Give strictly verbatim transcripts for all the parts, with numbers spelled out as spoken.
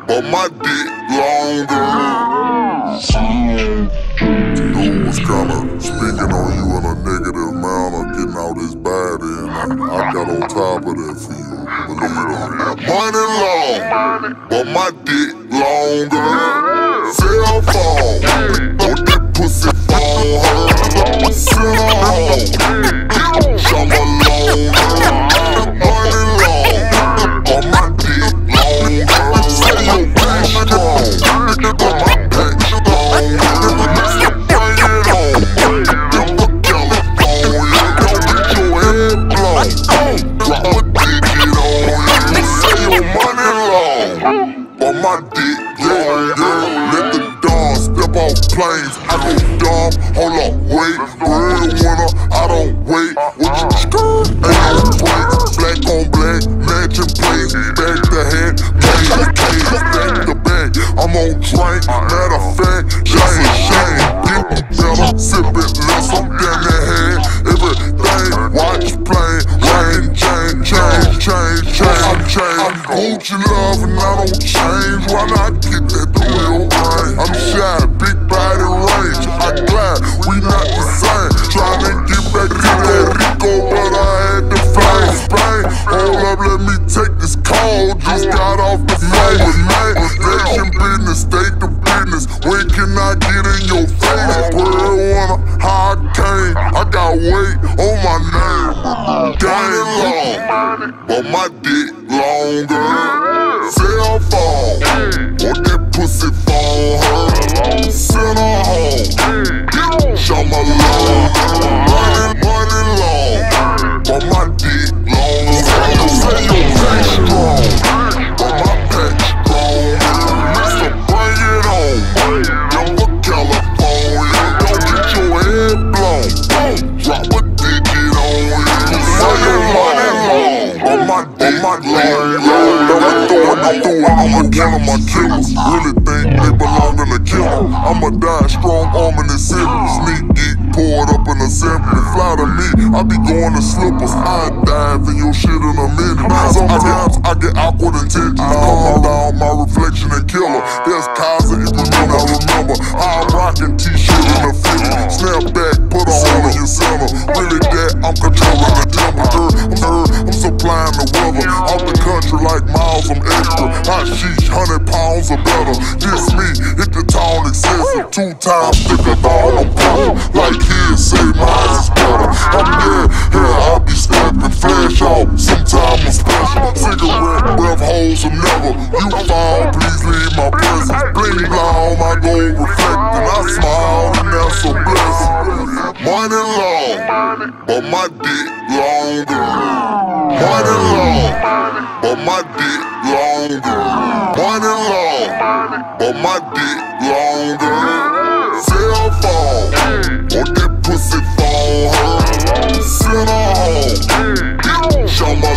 but my dick longer. Dude was kinda speaking on you in a negative manner, getting all this bad in. I, I got on top of that for you, believe it. Money long, but my dick longer. Cell phone, but that pussy phone her. Send her home, show my longer. Money long, but my dick longer. Say your bitch strong, but my pack longer. Bring it on, Denver, California. Don't get your head blown. Drop a digit on you. Say your money long, but my dick longer. Let the dawn step off planes. I go dumb, hold up, wait. Breadwinner, I don't wait. What you skirt? Ain't no breaks. Black on black, matching plates. Back to head, pay the case. Back to back, I'm on drink. Matter of fact, shame, shame. Get better, sip it less. I'm down the head. Everything, watch playing. Rain, change, change, change, change. I'm change. I'm Gucci love and I don't change. Why not get that the real rain? I'm shy, big body range. I glide, we not the same. Tryna get back to that Rico, but I had to fly Spain. Hold up, let me take this call. Just got off the phone with man. Election business, state the business. When can I get in your face? Breadwinner, how I came. I got weight on my name. Game long, but my dick longer. Cell phone, what that pussy phone her. Send her home, show my longer. Money, money long, but my dick longer. Say your pack strong, but my pack stronger. Mister, bring it on, Denver, California. Don't get your head blown, drop a digit on you. Say your money long, but my dick longer. I'm throwing, I'm throwing, I'ma kill my killers. Really think they belong in the killer. I'ma die strong arm in the city. Sneak geek, pour it up in assembly. Fly to me, I be going to slippers. I dive in your shit in a minute. Sometimes I get awkward intentions. Come around my reflection and killer. There's Kaiser if you may not remember. I'm rocking t-shirt in the fifty. Snap back, put a hole in your center. Really that, I'm controlling the temperature. I'm her, I'm supplying the weather. Off the country like miles, I'm extra. Hot sheesh, hundred pounds or better. This me, hit the town excessive. Two times thicker than I'm purple. Like kids say mine is better. I'm dead, here I be stepping. Flash out, sometime I'm special. Cigarette breath holes will never. You fall, please leave my presence. Bling blown, my gold reflecting. I smile and that's a blessing. Money long, but my dick longer. Money long, but my dick longer. Money long, but my dick longer. Cell phone, what that pussy phone her. Send her home, show my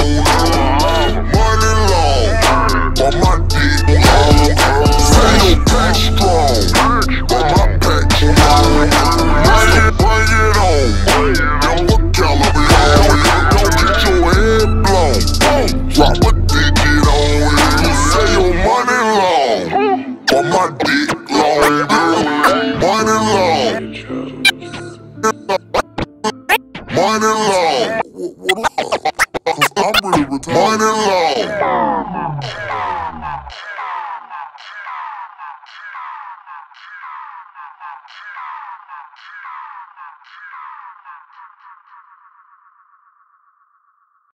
longer. Money long, but my dick longer. Say your pack strong, but my pack longer. Bring it, bring it on, Denver, California. Don't get your head blown, drop a digit on you. Say your money long, but my dick longer. Money long, money long. What, what, 'cause I'm really retarded. Money long.